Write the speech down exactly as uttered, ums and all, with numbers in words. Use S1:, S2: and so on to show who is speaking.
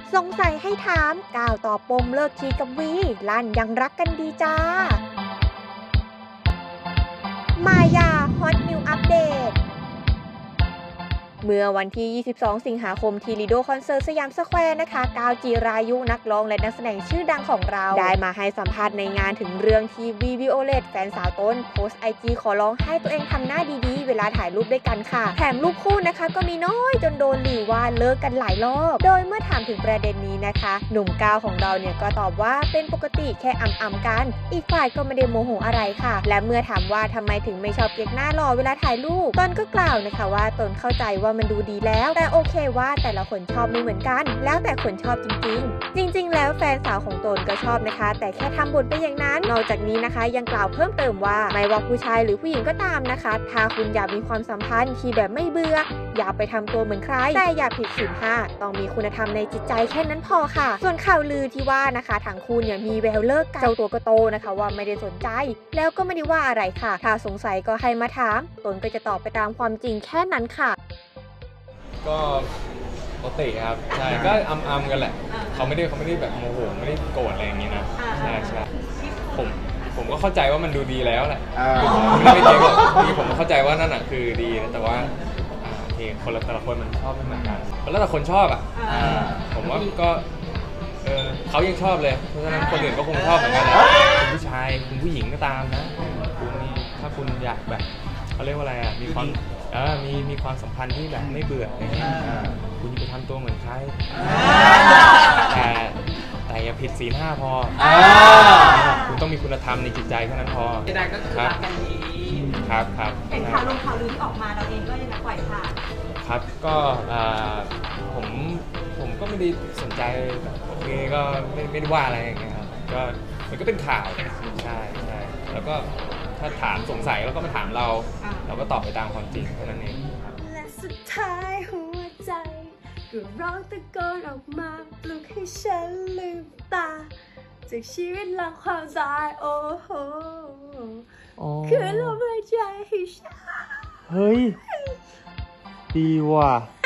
S1: สงสัยให้ถามก้าวต่อปมเลิกทีกับวีลั่นยังรักกันดีจ้ามายาฮอตนิวอัปเดตเมื่อวันที่ ยี่สิบสอง สิงหาคมที่ลีโดคอนเสิร์ตสยามสแควร์นะคะก้าวจีรายุนักร้องและนักแสดงชื่อดังของเราได้มาให้สัมภาษณ์ในงานถึงเรื่องที่วีวิโอเลตแฟนสาวต้นโพสไอจีขอร้องให้ตัวเองทำหน้าดีๆเวลาถ่ายรูปด้วยกันค่ะแถมรูปคู่นะคะก็มีน้อยจนโดนหลี่ว่าเลิกกันหลายรอบโดยเมื่อถามถึงประเด็นนี้นะคะหนุ่มก้าวของเราเนี่ยก็ตอบว่าเป็นปกติแค่อ่ำๆกันอีกฝ่ายก็ไม่ได้โมโหอะไรค่ะและเมื่อถามว่าทำไมถึงไม่ชอบเก๊กหน้าหล่อเวลาถ่ายรูปตนก็กล่าวนะคะว่าตนเข้าใจว่ามันดูดีแล้วแต่โอเคว่าแต่ละคนชอบไม่เหมือนกันแล้วแต่คนชอบจริงๆจริงๆแล้วแฟนสาวของตนก็ชอบนะคะแต่แค่ทำบทไปอย่างนั้นนอกจากนี้นะคะยังกล่าวเพิ่มเติมว่าไม่ว่าผู้ชายหรือผู้หญิงก็ตามนะคะถ้าคุณอยากมีความสัมพันธ์ที่แบบไม่เบื่ออย่าไปทำตัวเหมือนใครแต่อย่าผิดศีลห้าต้องมีคุณธรรมในจิตใจแค่นั้นพอค่ะส่วนข่าวลือที่ว่านะคะทั้งคู่เนี่ยมีแววเลิกกันเจ้าตัวก็โตนะคะว่าไม่ได้สนใจแล้วก็ไม่ได้ว่าอะไรค่ะถ้าสงสัยก็ให้มาถามตนก็จะตอบไปตามความจริงแค่นั้นค่ะ
S2: ก็ปกติครับใช่ก็อัมๆกันแหละเขาไม่ได้เขาไม่ได้แบบโมโหไม่ได้โกรธอะไรอย่างนี้นะใช่ใช่ผมผมก็เข้าใจว่ามันดูดีแล้วแหละไม่ได้เจ๊งหรอกคือผมเข้าใจว่านั่นน่ะคือดีนะแต่ว่าโอเคคนละแต่ละคนมันชอบไม่เหมือนกันแล้วแต่คนชอบอ่ะผมว่าก็เออเขายังชอบเลยเพราะฉะนั้นคนอื่นก็คงชอบเหมือนกันแหละคุณผู้ชายคุณผู้หญิงก็ตามนะคุณนี่ถ้าคุณอยากแบบเขาเรียกว่าอะไรอ่ะมีความเออมีมีความสัมพันธ์ที่แบบไม่เบื่ออะไรเงี้ยคุณจะไปทำตัวเหมือนใครแต่แต่อย่าผิดศีลห้าพอคุณต้องมีคุณธรรมในจิตใจแค่นั้นพอครับครับครับ
S3: เห็นข่าวลงข่าวลือที่ออกมาเราเองก็ยังปล่อยผ่าน
S2: ครับก็ผมผมก็ไม่ได้สนใจแบบโอเคก็ไม่ไม่ได้ว่าอะไรอย่างเงี้ยครับก็มันก็เป็นข่าวใช่ใช่แล้วก็ถ้าถามสงสัยแล้วก็มาถามเราเราก็ตอบไปตามความจริงแค่นั้นเอง
S1: และสุดท้ายหัวใจก็ร้องตะโกนออกมาปลุกให้ฉันลืมตาจากชีวิตหลังความตายโอ้โหคือลมหายใจให้ฉัน
S4: เฮ้ยดีว่ะ